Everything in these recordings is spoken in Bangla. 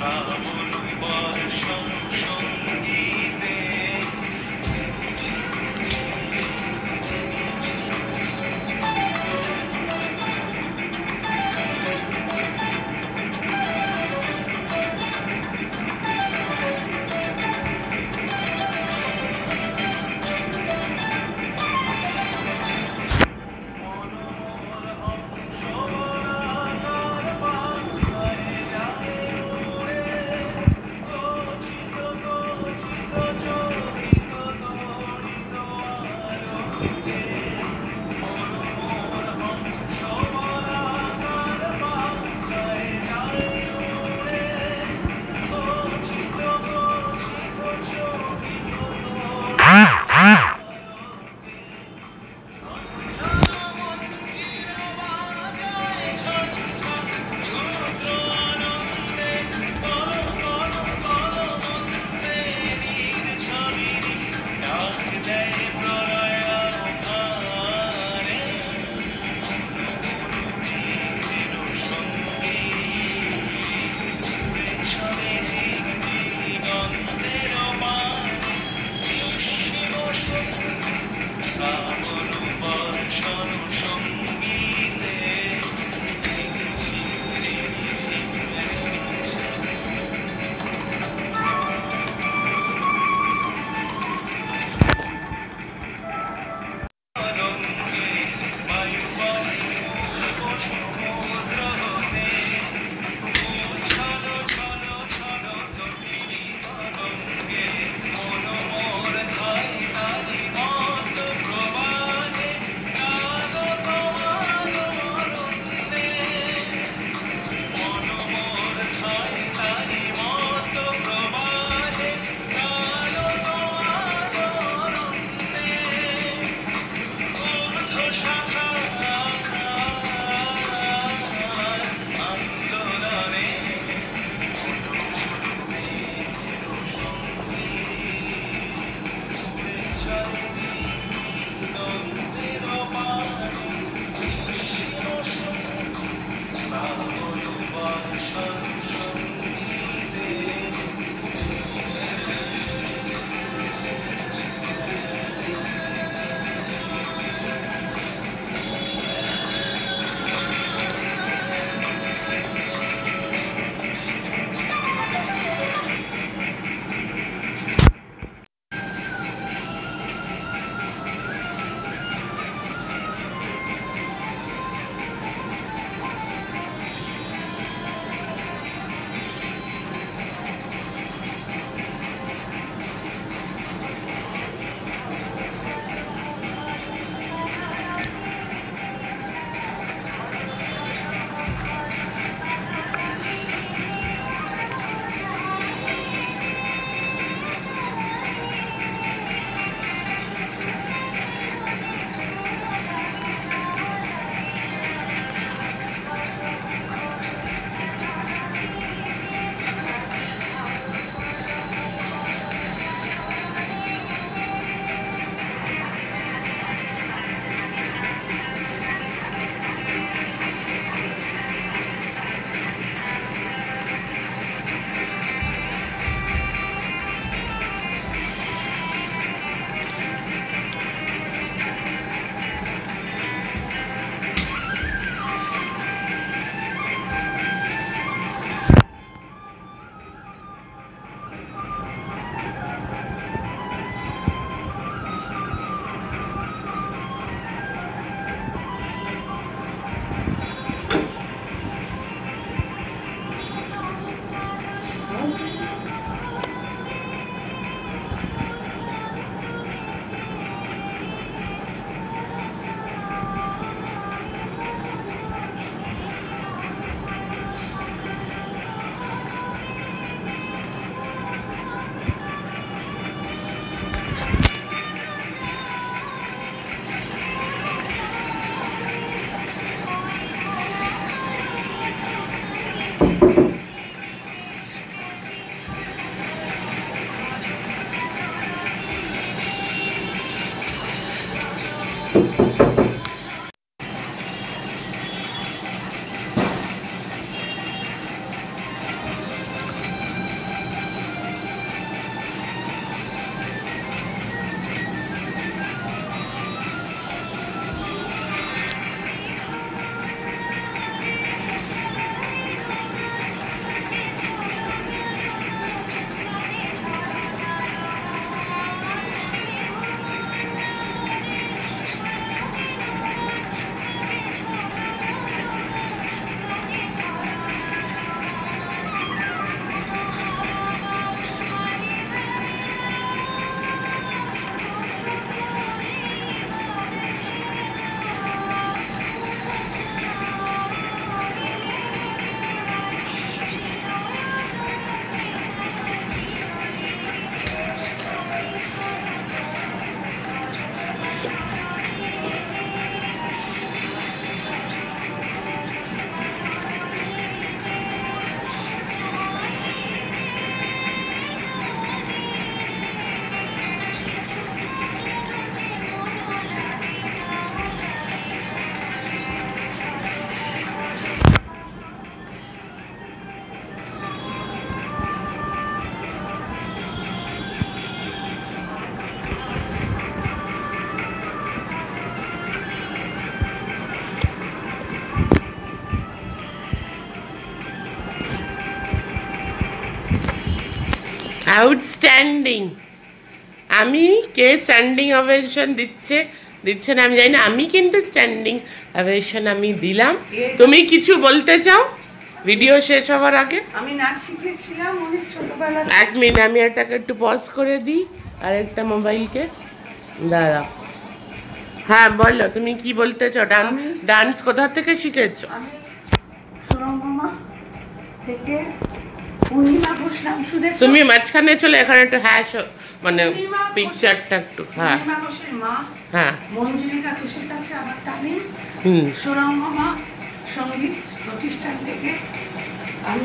শ্রাবণ বর্ষণ সঙ্গীতে মনোহর অপ্সরার বাংলায় যায় উড়ে আউটস্ট্যান্ডিং। আমি কে স্ট্যান্ডিং অভেশন দিচ্ছে না আমি জানি না, আমি কিন্তু স্ট্যান্ডিং অভেশন আমি দিলাম। তুমি কিছু বলতে চাও ভিডিও শেষ হওয়ার আগে? আমি নাচ শিখেছিলাম অনেক ছোটবেলা। 1 মিনিট, আমি এটাকে একটু পজ করে দিই আর একটা মোবাইলকে। দাঁড়া, হ্যাঁ বলো তুমি কি বলতে চাও। ডান্স কোথা থেকে শিখেছো? আমি সুরঙ্গমা থেকে পূর্ণিমা ঘোষ নাম শুনেছো? তুমি মাঝখানে চলে এখানে একটু হ্যাঁ মানে পিকচারটা একটু, হ্যাঁ পূর্ণিমা ঘোষের মা হ্যাঁ মঞ্জুলিকা ঘোষের কাছে আমার তালিম। হুম। সুরঙ্গমা সঙ্গীত প্রতিষ্ঠান থেকে আমি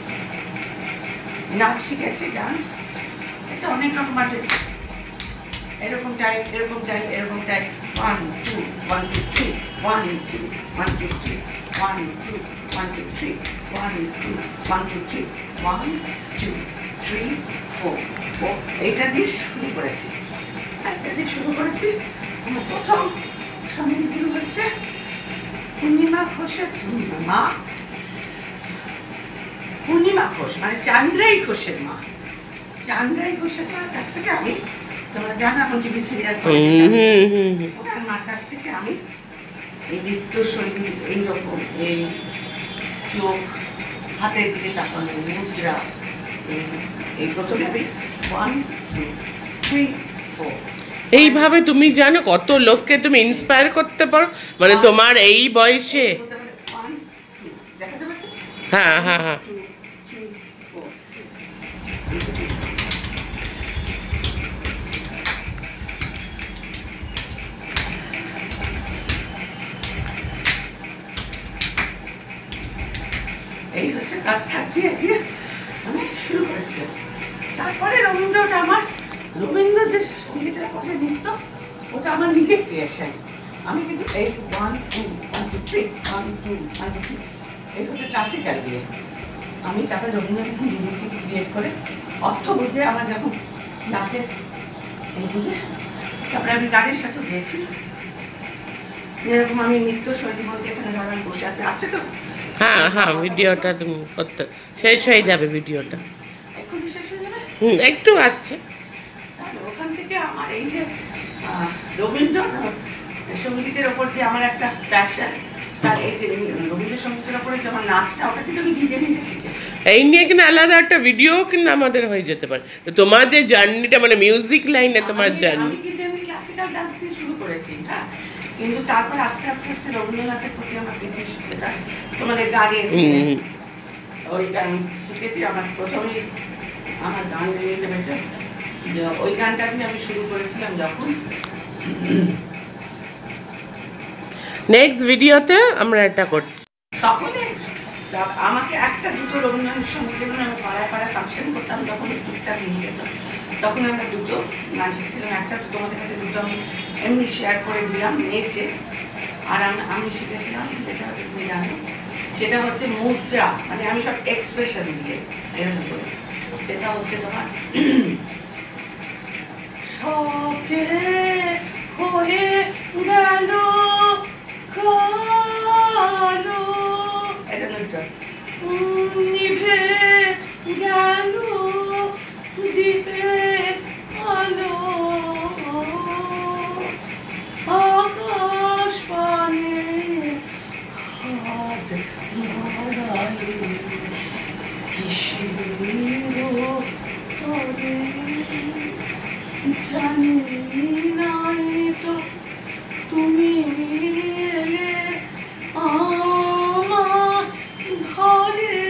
নাচ শিখেছি, ডান্স। এটা অনেক রকম আছে, এরকম টাইপ, এরকম টাইপ, এরকম টাইপ। 1 2 1 2 3 1 2 1 2 3 1 2 1 2 3 1 2 1 2 3 1 2 3 4 4 এইটা দিয়ে শুরু করেছি। আমার প্রথম সঙ্গীতগুলো হচ্ছে পূর্ণিমা ঘোষের মা, পূর্ণিমা ঘোষ মানে চান্দ্রাই ঘোষের মা। চান্দ্রাই ঘোষের মার কাছ থেকে আমি, তোমরা জানো এখন টিভি সিরিয়াল ওনার মার কাছ থেকে আমি এই নৃত্য শৈলী, এইরকম এই চোখ, হাতের দিকে তাকানো, মুদ্রা, এই প্রথমে আমি 1 2 3 4 এইভাবে তুমি জানো কত লোককে তুমি ইন্সপায়ার করতে পারো, মানে তোমার এই বয়সে। দেখাতে পারছো? হ্যাঁ হ্যাঁ হ্যাঁ। 2 3 4 এই হচ্ছে কাঠঠাক দিয়ে দিয়ে আমি শুরু করেছিলাম। তারপরে রবীন্দ্রটা আমার, রবীন্দ্র যে সঙ্গীতের পথে নৃত্য, ওটা আমার নিজের ক্রিয়েশন। আমি কিন্তু এই 1 2 1 2 3 1 2 1 2 3 এই হচ্ছে ক্লাসিক্যাল দিয়ে আমি তারপরে রবীন্দ্রনাথ নিজের থেকে ক্রিয়েট করে অর্থ বুঝে আমার যখন নাচের এই বুঝে তারপরে আমি গানের সাথে গিয়েছি। যেরকম আমি নৃত্য শৈলী বলতে এখানে ধরেন বসে আছে তো। হ্যাঁ হ্যাঁ, ভিডিওটা তুমি করতে শেষ হয়ে যাবে ভিডিওটা। এখনই শেষ হয়ে যাবে? একটু আছে। তাহলে ওখান থেকে আমার এই যে রবীন্দ্র সঙ্গীতের ওপর যে আমার একটা প্যাশন, তার এই যে রবীন্দ্রসঙ্গীতের ওপরে যে আমার নাচটা, ওটা কিন্তু আমি নিজে নিজে শিখেছি। এই নিয়ে কিন্তু আলাদা একটা ভিডিও কিন্তু আমাদের হয়ে যেতে পারে। তো তোমার যে জার্নিটা মানে মিউজিক লাইনে তোমার জার্নি। আমি কিন্তু আমি ক্লাসিক্যাল ডান্স দিয়ে শুরু করেছি, হ্যাঁ, কিন্তু তারপর আস্তে আস্তে আস্তে রবীন্দ্রনাথের প্রতি আমার প্রীতি শিখেছি। তোমাদের গানের ওই গান শিখেছি। আমার প্রথমেই আমার গান নিয়ে ভেবেছে যে ওই গানটা দিয়ে আমি শুরু করেছিলাম যখন। নেক্সট ভিডিওতে আমরা এটা করছি সকলে। আমাকে একটা দুটো রবীন্দ্রনাথ সঙ্গীত, যেমন আমি পাড়ায় পাড়ায় ফাংশন করতাম তখন টুকটাক নিয়ে যেত, তখন আমরা দুটো গান শিখছিলাম। একটা তো তোমাদের কাছে দুটো আমি এমনি শেয়ার করে দিলাম নেচে। আর আমি শিখেছিলাম যেটা তুমি জানো, সেটা হচ্ছে মুদ্রা, মানে আমি সব এক্সপ্রেশন দিয়ে এরকম করে। সেটা হচ্ছে তোমার সব যে হয়ে গেল কালো, এটা নৃত্য। নিভে গেল দ্বীপে আলো, আকাশ পানে হাত বাড়ালে কিসের তরে জানি নাই তো তুমি এলে আমার ঘরে,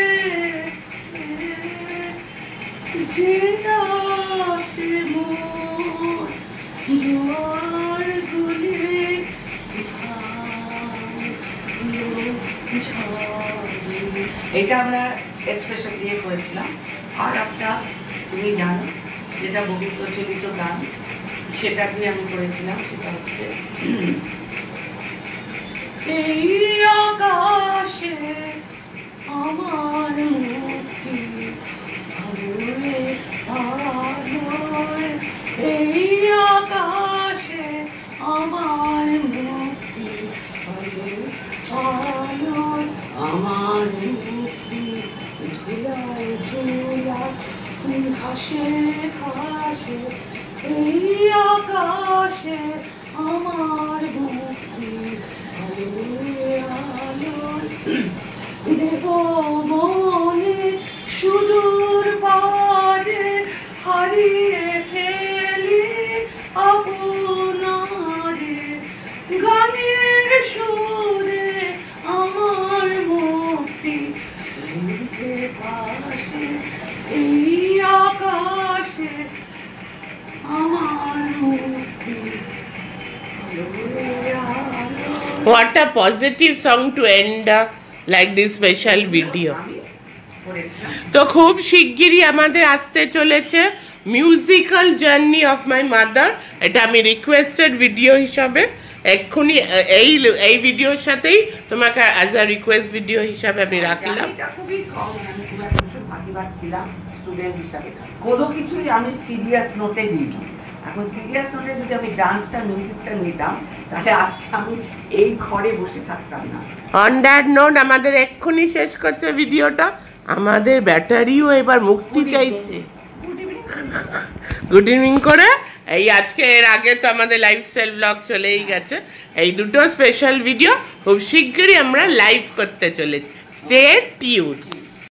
যে রাতে মোর দুয়ার গুলি এটা আমরা এক্সপ্রেশন দিয়ে করেছিলাম। আর একটা তুমি জানো যেটা বহু প্রচলিত গান, সেটা দিয়ে আমি করেছিলাম। সেটা হচ্ছে এই আকাশে আমার মুক্তি আলোয় আলোয়, এই আকাশে আমার মুক্তি আলোয় আলোয়, আমার মুক্তি ধুলায় ধুলা ঘাসে ঘাসে এই আকাশে আমার মুক্তি আলোয় আলোয় দেহ মনে সুদূর পারে হারিয়ে ফেলি আপনারে গানের সুরে আমার মুক্তি উঠে পাশে এই আকাশে আমার মুক্তি আলোয় আলোয়। What a positive song to end like this special video. আমি পড়েছিলাম। তো খুব শিগগিরই আমাদের আসতে চলেছে musical journey of my mother. এটা আমি রিকোয়েস্টেড ভিডিও হিসাবে এক্ষুনি এই ভিডিওর সাথেই তোমাকে অ্যাজ আ রিকোয়েস্ট ভিডিও হিসাবে আমি রাখলাম। এটা খুবই কম, আমি খুব একটা ভাগিবাদ ছিলাম স্টুডেন্ট হিসাবে, কোনো কিছুই আমি সিরিয়াস নোটে দিইনি। এখন সিরিয়াস নোটে যদি আমি ডান্সটা মিউজিকটা নিতাম তাহলে আজকে আমি এই ঘরে বসে থাকতাম না। অন দ্যাট নোট আমাদের এক্ষুনি শেষ করছে ভিডিওটা। আমাদের ব্যাটারিও এবার মুক্তি চাইছে। গুড ইভিনিং করে এই আজকে এর আগে তো আমাদের লাইফস্টাইল ব্লগ চলেই গেছে। এই দুটো স্পেশাল ভিডিও খুব শিগগিরই আমরা লাইভ করতে চলেছি। Stay tuned.